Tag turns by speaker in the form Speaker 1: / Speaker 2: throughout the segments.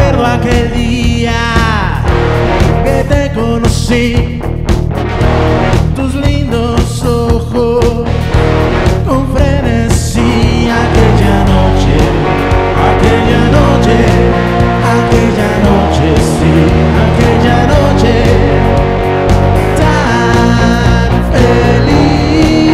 Speaker 1: Recuerdo aquel día que te conocí, tus lindos ojos con frenesí. Aquella noche, sí, aquella noche tan feliz.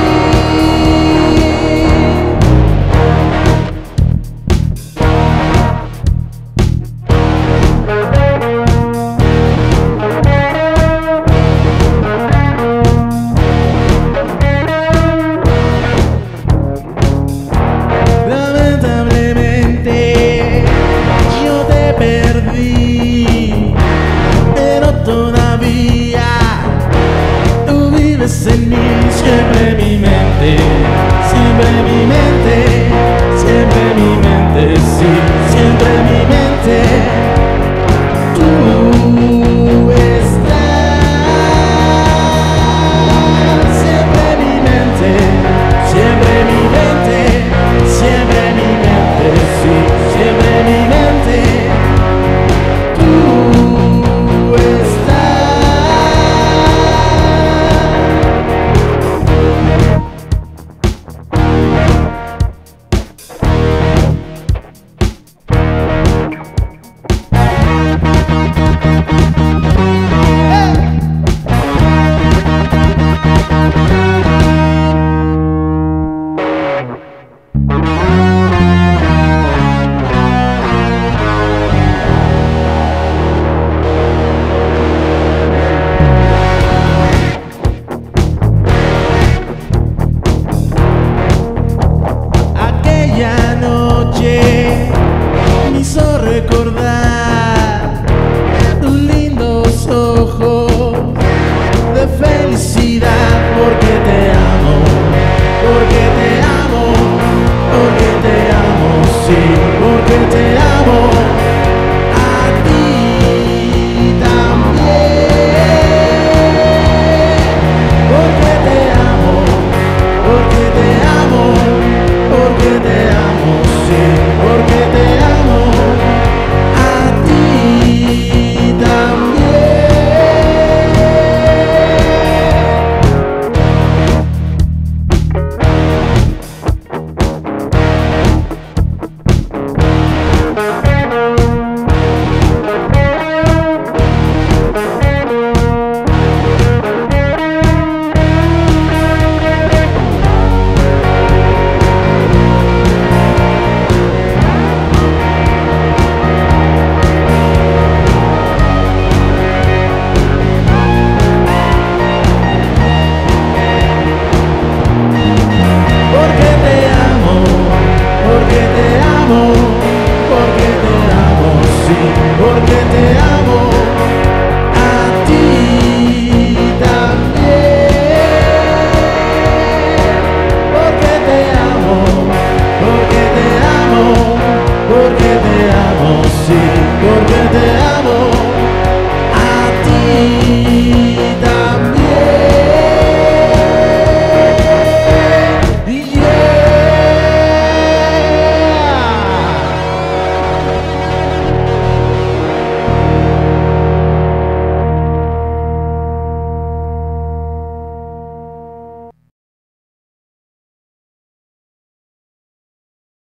Speaker 1: Lamentablemente yo te perdí, pero todavía tú vives en mí, siempre en mi mente, siempre en mi mente, siempre en mi mente, sí, siempre en mi mente. Tú estás siempre en mi mente, siempre en mi mente, siempre en mi mente, sí, siempre en mi mente. Tú estás.